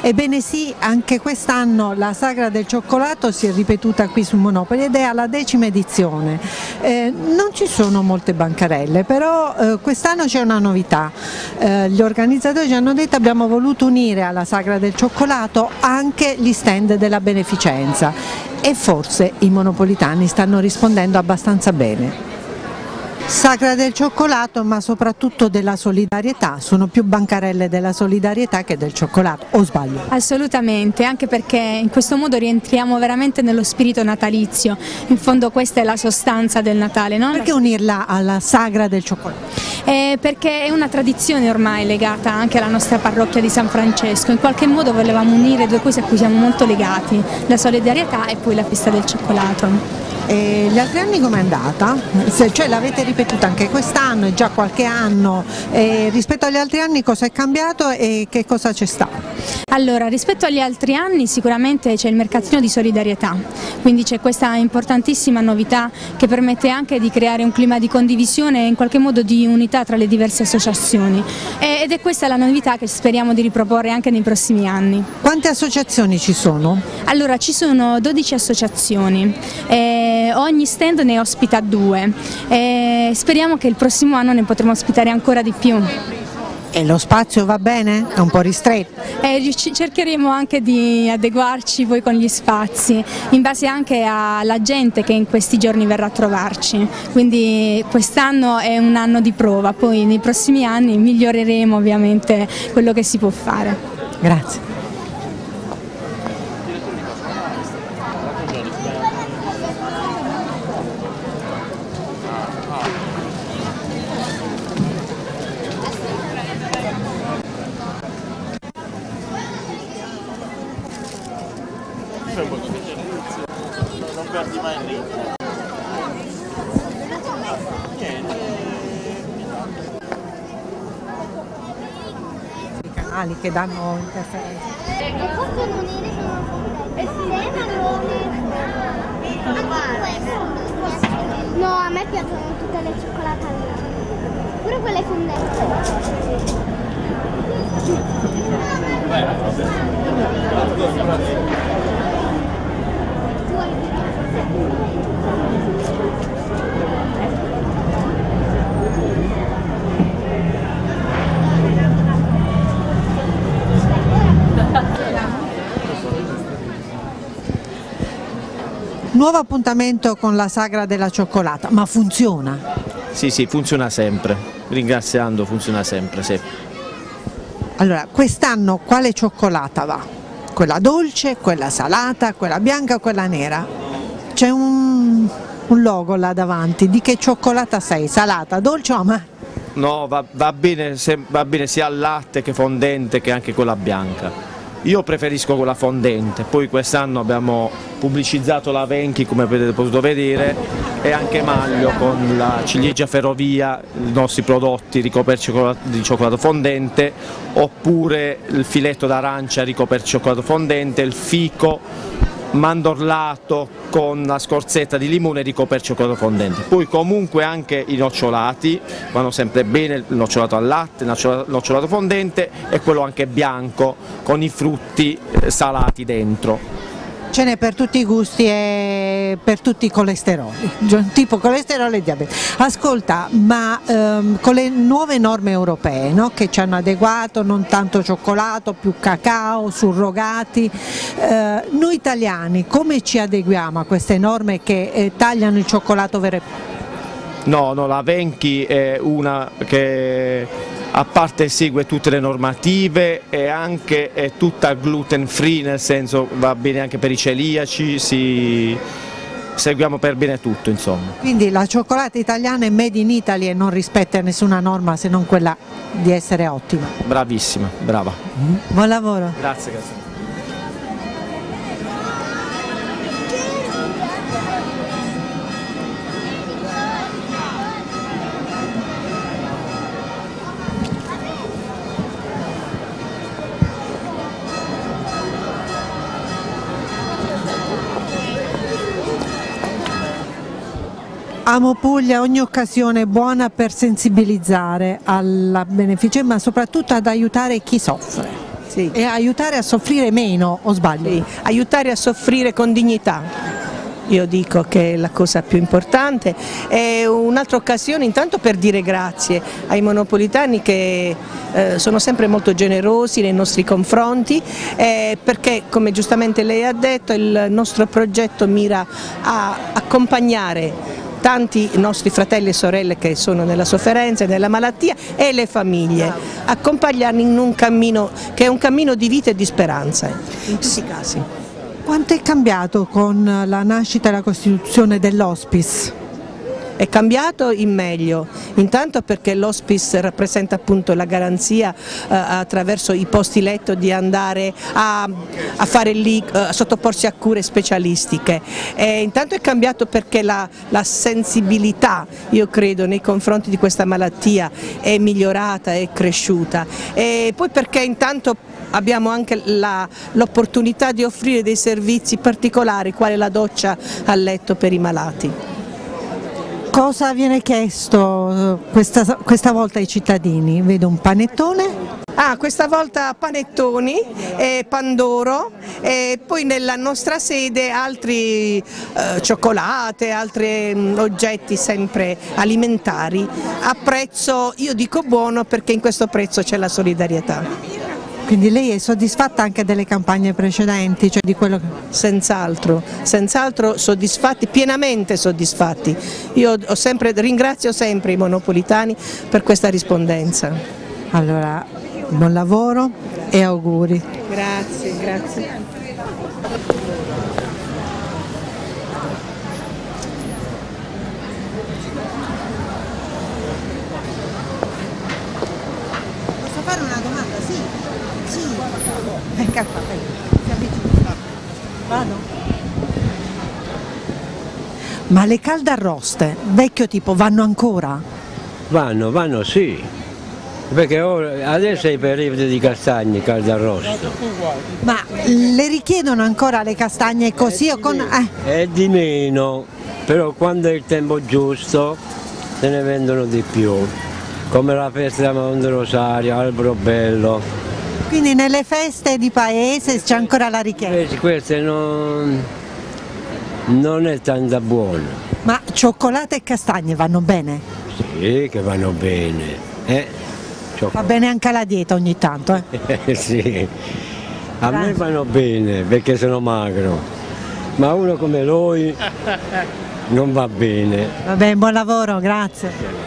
Ebbene sì, anche quest'anno la Sagra del Cioccolato si è ripetuta qui su Monopoli ed è alla 10ª edizione. Non ci sono molte bancarelle, però quest'anno c'è una novità. Gli organizzatori ci hanno detto: abbiamo voluto unire alla Sagra del Cioccolato anche gli stand della beneficenza, e forse i monopolitani stanno rispondendo abbastanza bene. Sagra del cioccolato, ma soprattutto della solidarietà, sono più bancarelle della solidarietà che del cioccolato, o sbaglio? Assolutamente, anche perché in questo modo rientriamo veramente nello spirito natalizio, in fondo questa è la sostanza del Natale, no? Perché unirla alla Sagra del cioccolato? Perché è una tradizione ormai legata anche alla nostra parrocchia di San Francesco, in qualche modo volevamo unire due cose a cui siamo molto legati, la solidarietà e poi la festa del cioccolato. E gli altri anni com'è andata? Cioè l'avete ripetuta anche quest'anno, è già qualche anno, rispetto agli altri anni cosa è cambiato e che cosa c'è stato? Allora, rispetto agli altri anni sicuramente c'è il mercatino di solidarietà, quindi c'è questa importantissima novità che permette anche di creare un clima di condivisione e in qualche modo di unità tra le diverse associazioni, ed è questa la novità che speriamo di riproporre anche nei prossimi anni. Quante associazioni ci sono? Allora, ci sono 12 associazioni, ogni stand ne ospita 2, speriamo che il prossimo anno ne potremo ospitare ancora di più. E lo spazio va bene? È un po' ristretto? Cercheremo anche di adeguarci poi con gli spazi, in base anche alla gente che in questi giorni verrà a trovarci, quindi quest'anno è un anno di prova, poi nei prossimi anni miglioreremo ovviamente quello che si può fare. Grazie. Non perdi mai il ritmo. I canali che danno interferenze. No, a me piacciono tutte le cioccolate pure quelle fondenti. Nuovo appuntamento con la Sagra della Cioccolata, ma funziona? Sì, funziona sempre, ringraziando funziona sempre, sì. Allora, quest'anno quale cioccolata va? Quella dolce, quella salata, quella bianca o quella nera? C'è un logo là davanti, di che cioccolata sei? Salata, dolce o amara? No, va bene sia al latte che fondente che anche quella bianca. Io preferisco quella fondente, poi quest'anno abbiamo pubblicizzato la Venchi, come avete potuto vedere, e anche Maglio con la ciliegia ferrovia, i nostri prodotti ricoperti di cioccolato fondente, oppure il filetto d'arancia ricoperto di cioccolato fondente, il fico mandorlato con la scorzetta di limone ricoperto di cioccolato fondente. Poi comunque anche i nocciolati vanno sempre bene, il nocciolato al latte, il nocciolato fondente e quello anche bianco con i frutti salati dentro. Ce n'è per tutti i gusti e per tutti i colesteroli, tipo colesterolo e diabete. Ascolta, ma con le nuove norme europee, no, che ci hanno adeguato, non tanto cioccolato, più cacao, surrogati, noi italiani come ci adeguiamo a queste norme che tagliano il cioccolato vero e proprio? No, la Venchi è una che a parte segue tutte le normative e anche è tutta gluten free, nel senso va bene anche per i celiaci, seguiamo per bene tutto, insomma. Quindi la cioccolata italiana è made in Italy e non rispetta nessuna norma se non quella di essere ottima. Bravissima, brava. Buon lavoro. Grazie. Amo Puglia, ogni occasione è buona per sensibilizzare alla beneficenza, ma soprattutto ad aiutare chi soffre. Sì. E aiutare a soffrire meno, o sbaglio? Sì, aiutare a soffrire con dignità. Io dico che è la cosa più importante, è un'altra occasione intanto per dire grazie ai monopolitani che sono sempre molto generosi nei nostri confronti, perché come giustamente lei ha detto il nostro progetto mira a accompagnare tanti nostri fratelli e sorelle che sono nella sofferenza e nella malattia e le famiglie, accompagnarli in un cammino che è un cammino di vita e di speranza, in tutti i casi. Quanto è cambiato con la nascita e la costituzione dell'hospice? È cambiato in meglio, intanto perché l'hospice rappresenta appunto la garanzia attraverso i posti letto di andare a fare lì, a sottoporsi a cure specialistiche. Intanto è cambiato perché la sensibilità, io credo, nei confronti di questa malattia è migliorata, è cresciuta, e poi perché intanto abbiamo anche l'opportunità di offrire dei servizi particolari quale la doccia a letto per i malati. Cosa viene chiesto questa volta ai cittadini? Vedo un panettone. Questa volta panettoni, pandoro e poi nella nostra sede altri cioccolate, altri oggetti sempre alimentari a prezzo, io dico buono, perché in questo prezzo c'è la solidarietà. Quindi lei è soddisfatta anche delle campagne precedenti, cioè di quello che... Senz'altro soddisfatti, pienamente soddisfatti. Io ringrazio sempre i monopolitani per questa rispondenza. Allora, buon lavoro e auguri. Grazie, grazie. Posso fare una domanda? Sì. Venga qua, vado. Ma le caldarroste, vecchio tipo, vanno ancora? Vanno sì, perché adesso è il periodo di castagne, caldarrosto. Ma le richiedono ancora le castagne così o con... È di meno, però quando è il tempo giusto se ne vendono di più, come la festa di Monte Rosario, Alberobello. Quindi nelle feste di paese c'è ancora la richiesta? Queste non è tanto buona. Ma cioccolata e castagne vanno bene? Sì, che vanno bene. Va bene anche alla dieta ogni tanto, Sì, a me vanno bene perché sono magro, ma uno come lui non va bene. Va bene, buon lavoro, grazie.